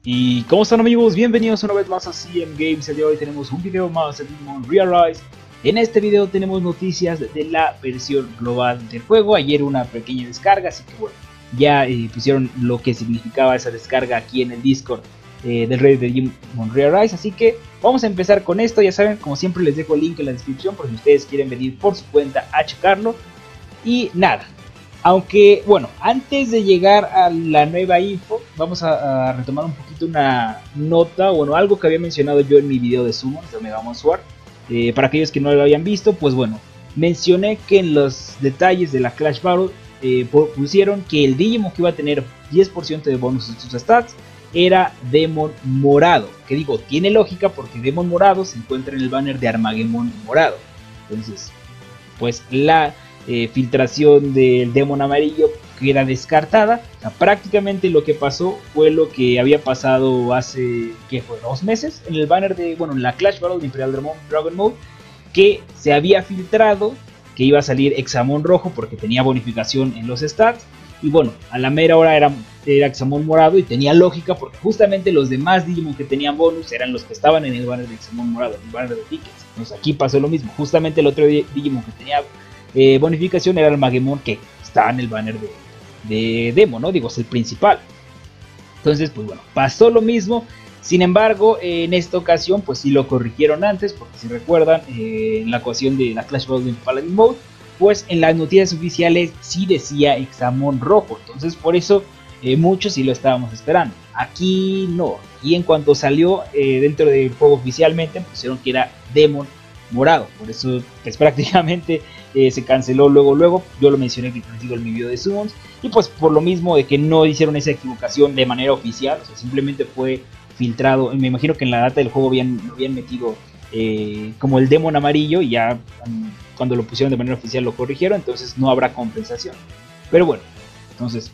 Y ¿cómo están, amigos? Bienvenidos una vez más a CM Games. El día de hoy tenemos un video más de Digimon Rearise. En este video tenemos noticias de la versión global del juego. Ayer una pequeña descarga, así que bueno, ya pusieron lo que significaba esa descarga aquí en el Discord del Reddit de Digimon Rearise. Así que vamos a empezar con esto. Ya saben, como siempre les dejo el link en la descripción por si ustedes quieren venir por su cuenta a checarlo. Y nada, aunque bueno, antes de llegar a la nueva info, vamos a retomar un poquito una nota, bueno, algo que había mencionado yo en mi video de Summons de Omegamon Sword. Para aquellos que no lo habían visto, pues bueno, mencioné que en los detalles de la Clash Battle pusieron que el Digimon que iba a tener 10% de bonus en sus stats era Demon Morado. Que digo, tiene lógica porque Demon Morado se encuentra en el banner de Armageddon Morado. Entonces, pues la filtración del Demon Amarillo queda descartada. O sea, prácticamente lo que pasó fue lo que había pasado hace, ¿qué fue? 2 meses en el banner de, bueno, en la Clash Battle de Imperial Dragon Mode, que se había filtrado que iba a salir Examon rojo porque tenía bonificación en los stats. Y bueno, a la mera hora era Examon morado y tenía lógica porque justamente los demás Digimon que tenían bonus eran los que estaban en el banner de Examon morado, en el banner de tickets. Entonces aquí pasó lo mismo. Justamente el otro Digimon que tenía bonificación era el Armageddon, que está en el banner de Demo, ¿no? Digo, es el principal. Entonces, pues bueno, pasó lo mismo. Sin embargo, en esta ocasión, pues sí lo corrigieron antes, porque si recuerdan, en la ocasión de la Clash Battle de Paladin Mode, pues en las noticias oficiales sí decía Examon rojo. Entonces, por eso muchos sí lo estábamos esperando. Aquí no. Y en cuanto salió dentro del juego oficialmente, pusieron que era Demon morado. Por eso, pues prácticamente se canceló luego. Yo lo mencioné que les digo en mi video de Summons. Y pues por lo mismo de que no hicieron esa equivocación de manera oficial. O sea, simplemente fue filtrado. Me imagino que en la data del juego lo habían metido como el Demon amarillo. Y ya cuando lo pusieron de manera oficial lo corrigieron. Entonces no habrá compensación. Pero bueno, entonces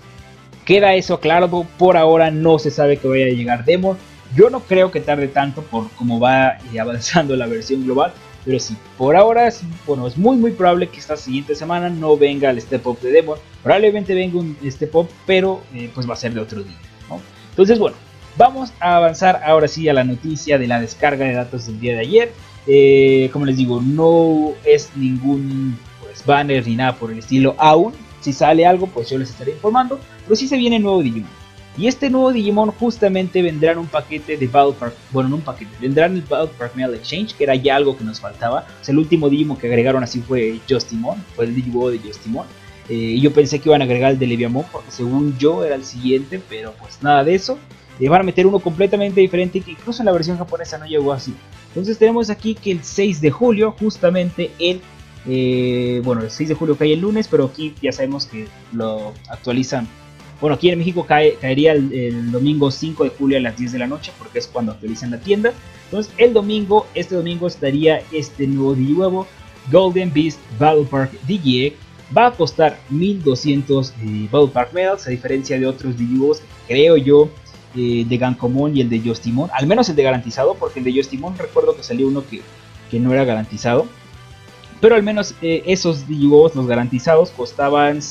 queda eso claro. Por ahora no se sabe que vaya a llegar Demon. Yo no creo que tarde tanto por cómo va avanzando la versión global. Pero sí, por ahora bueno, es muy probable que esta siguiente semana no venga el Step Up de Demon. Probablemente venga un Step Up, pero pues va a ser de otro día, ¿no? Entonces bueno, vamos a avanzar ahora sí a la noticia de la descarga de datos del día de ayer. Como les digo, no es ningún pues, banner ni nada por el estilo aún. Si sale algo, pues yo les estaré informando. Pero sí se viene nuevo Digimon. Y este nuevo Digimon justamente vendrá en un paquete de Battle Park. Bueno, en un paquete. Vendrá en el Battle Park Mail Exchange, que era ya algo que nos faltaba. O sea, el último Digimon que agregaron así fue Justimon. Fue el Digivo de Justimon. Y yo pensé que iban a agregar el de Leviamon, porque según yo era el siguiente. Pero pues nada de eso. Van a meter uno completamente diferente, que incluso en la versión japonesa no llegó así. Entonces tenemos aquí que el 6 de julio, justamente el 6 de julio cae el lunes, pero aquí ya sabemos que lo actualizan. Bueno, aquí en México caería el domingo 5 de julio a las 10 de la noche, porque es cuando actualizan la tienda. Entonces este domingo estaría este nuevo Digihuevo, Golden Beast Battle Park Digi-Egg. Va a costar 1200 Battle Park Medals, a diferencia de otros Digihuevos, creo yo, de Gankomon y el de Justimon. Al menos el de garantizado, porque el de Justimon recuerdo que salió uno que no era garantizado. Pero al menos esos Digihuevos, los garantizados, costaban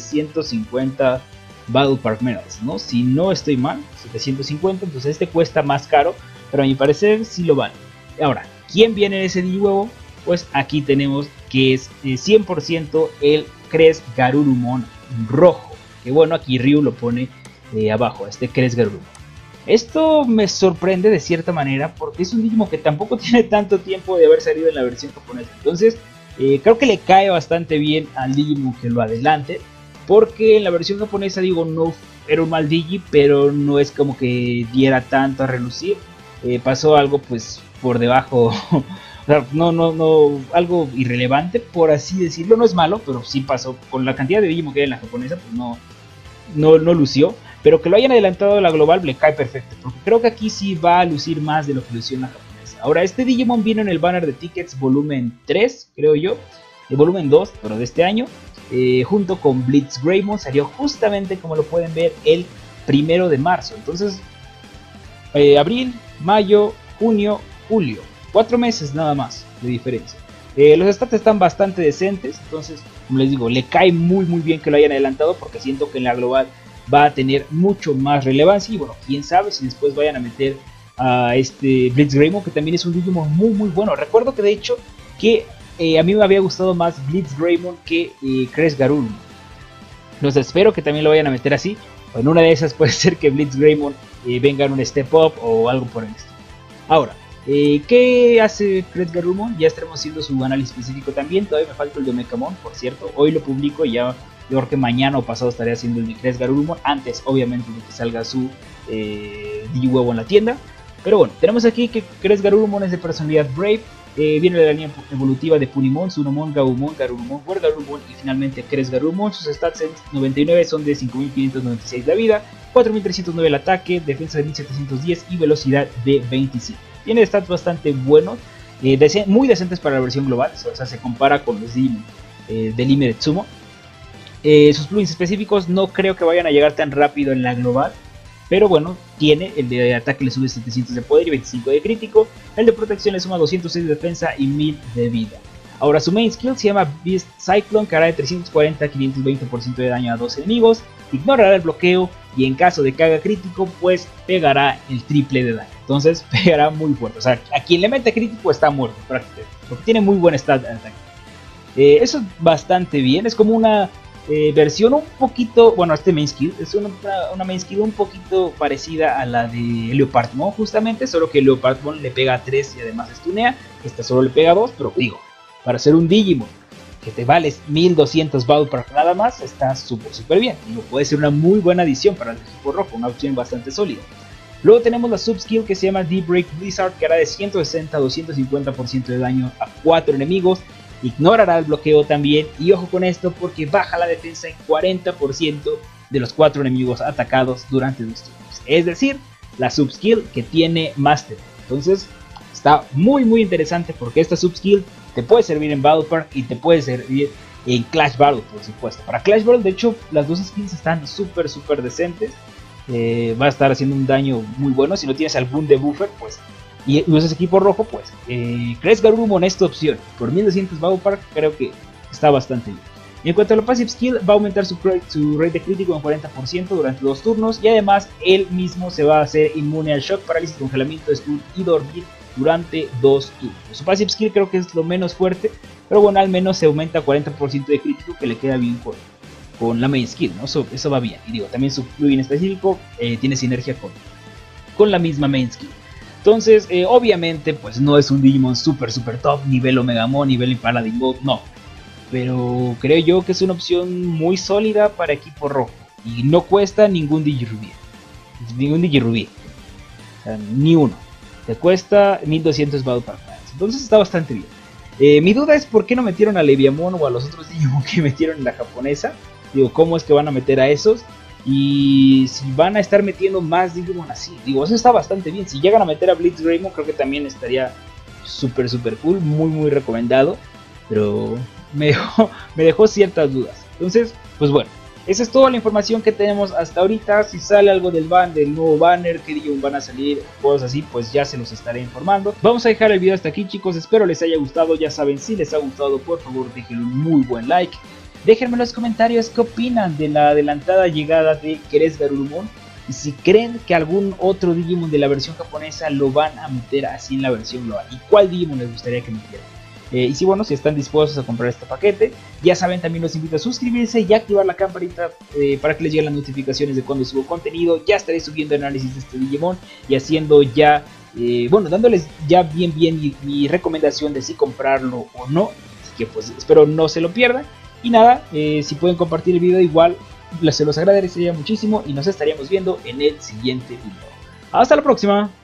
750 Battle Park Medals, ¿no? Si no estoy mal, 750, entonces este cuesta más caro, pero a mi parecer sí lo vale. Ahora, ¿quién viene en ese Digihuevo? Pues aquí tenemos que es 100% el Crest Garurumon rojo, que bueno, aquí Ryu lo pone abajo, este Crest Garurumon. Esto me sorprende de cierta manera porque es un Digimon que tampoco tiene tanto tiempo de haber salido en la versión japonesa, entonces creo que le cae bastante bien al Digimon que lo adelante. Porque en la versión japonesa, digo, no era un mal Digi, pero no es como que diera tanto a relucir. Pasó algo pues por debajo, o sea, no, algo irrelevante, por así decirlo. No es malo, pero sí pasó. Con la cantidad de Digimon que hay en la japonesa, pues no lució. Pero que lo hayan adelantado a la global le cae perfecto, porque creo que aquí sí va a lucir más de lo que lució en la japonesa. Ahora, este Digimon vino en el banner de tickets volumen 3, creo yo. El volumen 2, pero de este año. Junto con Blitz Greymon, salió justamente como lo pueden ver el 1 de marzo. Entonces abril, mayo, junio, julio, 4 meses nada más de diferencia. Los stats están bastante decentes, entonces como les digo, le cae muy bien que lo hayan adelantado, porque siento que en la global va a tener mucho más relevancia. Y bueno, quién sabe si después vayan a meter a este Blitzgreymon, que también es un Digimon muy bueno. Recuerdo que de hecho que a mí me había gustado más Blitzgreymon que Cresgarurumon. Entonces espero que también lo vayan a meter así. O en una de esas puede ser que Blitzgreymon venga en un step up o algo por el estilo. Ahora, ¿qué hace Cresgarurumon? Ya estaremos haciendo su análisis específico también. Todavía me falta el de Omecamon, por cierto. Hoy lo publico y ya yo creo que mañana o pasado estaré haciendo el de Cresgarurumon. Antes, obviamente, de que salga su Digihuevo en la tienda. Pero bueno, tenemos aquí que Cresgarurumon es de personalidad Brave. Viene de la línea evolutiva de Punimon, Sunomon, Gabumon, Garurumon, Wargarurumon y finalmente Cresgarurumon. Sus stats en 99 son de 5596 la vida, 4309 el ataque, defensa de 1710 y velocidad de 25. Tiene stats bastante buenos, muy decentes para la versión global, o sea, se compara con los Digimon del Ime de Tsumo. Sus plugins específicos no creo que vayan a llegar tan rápido en la global. Pero bueno, tiene el de ataque le sube 700 de poder y 25 de crítico. El de protección le suma 206 de defensa y 1000 de vida. Ahora su main skill se llama Beast Cyclone, que hará de 340 a 520% de daño a 2 enemigos. Ignorará el bloqueo y en caso de que haga crítico, pues pegará el triple de daño. Entonces pegará muy fuerte. O sea, a quien le mete crítico está muerto prácticamente. Porque tiene muy buen stat de ataque. Eso es bastante bien. Es como una versión un poquito, bueno, este main skill es una main skill un poquito parecida a la de Leopardmon justamente, solo que Leopardmon le pega a 3 y además stunea, esta solo le pega a 2, pero digo, para ser un Digimon que te vales 1200 Battle Park nada más, está súper bien, y puede ser una muy buena adición para el equipo rojo, una opción bastante sólida. Luego tenemos la subskill que se llama Deep Break Blizzard, que hará de 160 a 250% de daño a 4 enemigos. Ignorará el bloqueo también y ojo con esto porque baja la defensa en 40% de los 4 enemigos atacados durante 2 turnos. Es decir, la subskill que tiene Master. Entonces está muy interesante porque esta subskill te puede servir en Battle Park y te puede servir en Clash Battle, por supuesto. Para Clash Battle de hecho las dos skills están súper decentes. Va a estar haciendo un daño muy bueno. Si no tienes algún debuffer pues y usas equipo rojo, pues Cresgarurumon esta opción por 1200 Battle Park creo que está bastante bien. En cuanto a la passive skill, va a aumentar su rate de crítico en 40% durante 2 turnos y además él mismo se va a hacer inmune al shock, parálisis, congelamiento, stun y dormir durante 2 turnos. Su passive skill creo que es lo menos fuerte, pero bueno, al menos se aumenta 40% de crítico que le queda bien con la main skill, ¿no? Eso va bien. Y digo, también su plugin específico tiene sinergia con la misma main skill. Entonces, obviamente, pues no es un Digimon super top, nivel Omegamon, nivel Paladin God, no. Pero creo yo que es una opción muy sólida para equipo rojo. Y no cuesta ningún Digirubí. O sea, ni uno. Te cuesta 1200 Battle Park. Entonces está bastante bien. Mi duda es por qué no metieron a Leviamon o a los otros Digimon que metieron en la japonesa. Digo, ¿cómo es que van a meter a esos? Y si van a estar metiendo más Digimon así, digo, eso está bastante bien. Si llegan a meter a Blitzgreymon, creo que también estaría súper cool, muy recomendado. Pero me dejó ciertas dudas. Entonces, pues bueno, esa es toda la información que tenemos hasta ahorita. Si sale algo del nuevo banner, que Digimon van a salir, cosas así, pues ya se los estaré informando. Vamos a dejar el video hasta aquí, chicos. Espero les haya gustado. Ya saben, si les ha gustado, por favor, déjenle un muy buen like. Déjenme en los comentarios qué opinan de la adelantada llegada de Cresgarurumon y si creen que algún otro Digimon de la versión japonesa lo van a meter así en la versión global y cuál Digimon les gustaría que metieran. Y si bueno, si están dispuestos a comprar este paquete, ya saben, también los invito a suscribirse y activar la campanita para que les lleguen las notificaciones de cuando subo contenido. Ya estaré subiendo análisis de este Digimon y haciendo ya, bueno, dándoles ya bien mi recomendación de si comprarlo o no. Así que pues espero no se lo pierdan. Y nada, si pueden compartir el video igual, se los agradecería muchísimo y nos estaríamos viendo en el siguiente video. Hasta la próxima.